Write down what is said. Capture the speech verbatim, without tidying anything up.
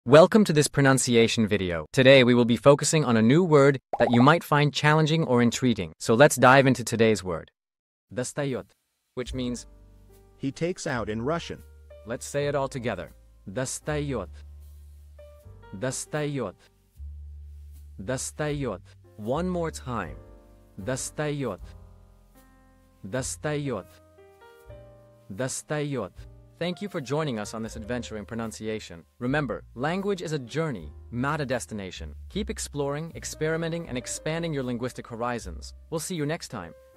Welcome to this pronunciation video. Today we will be focusing on a new word that you might find challenging or intriguing. So let's dive into today's word. Достаёт, which means he takes out in Russian. Let's say it all together. Достаёт. Достаёт. Достаёт. One more time. Достаёт. Достаёт. Достаёт. Thank you for joining us on this adventure in pronunciation. Remember, language is a journey, not a destination. Keep exploring, experimenting, and expanding your linguistic horizons. We'll see you next time.